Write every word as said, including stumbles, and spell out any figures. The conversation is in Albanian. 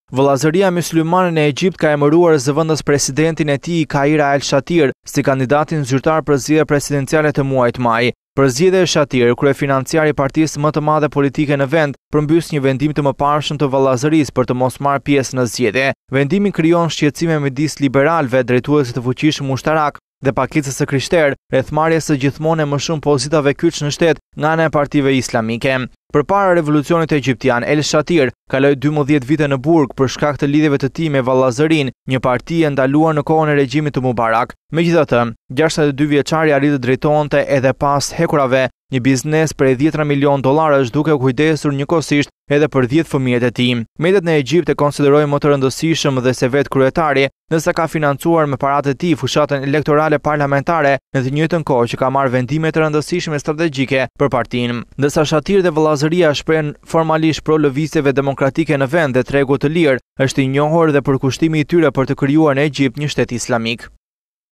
Vëllazëria Myslimane në Egjipt ka emëruar zëvendës presidentin e tij Kaira El Shatir si kandidatin zyrtar për zgjedhjet presidenciale të muajit maj. Përzgjedhja e Shatir, kryefinanciar i partisë më të madhe politike në vend, përmbys një vendim të mëparshëm të vëllazërisë për të mos marrë pjesë në zgjedhje. Vendimi krijon shqetësime midis liberalëve, drejtuesit të fuqishëm ushtarak dhe pakicës së krishterë rreth marrjes së gjithmonë më shumë pozitave kyç në shtet nga ana e partive islamike. Përpara revolucionit egjiptian, El Shatir kaloi dymbëdhjetë vite në burg për shkak të lidhjeve të tij me vëllazërinë, një parti e ndaluar në kohën e regjimit të Mubarak. Megjithatë, gjashtëdhjetë e dy vjeçari arrit të drejtonte edhe pas hekurave një biznes për dhjetë milion dollarësh, duke u kujdesur njëkohësisht edhe për dhjetë fëmijët e tij. Mediat në Egjipt e konsiderojnë më të rëndësishëm dhe se vetë kryetari, nëse ka financuar me paratë e tij fushatën elektorale parlamentare në të njëjtën kohë që ka marrë vendime të rëndësishme strategjike për partinë. Ndërsa Shatir dhe vëllazëria shprehen formalisht pro lëvizjeve demokratike në vend dhe tregut të lirë, është i njohur dhe për kushtimi i tyre për të krijuar në Egjipt një shtet islamik.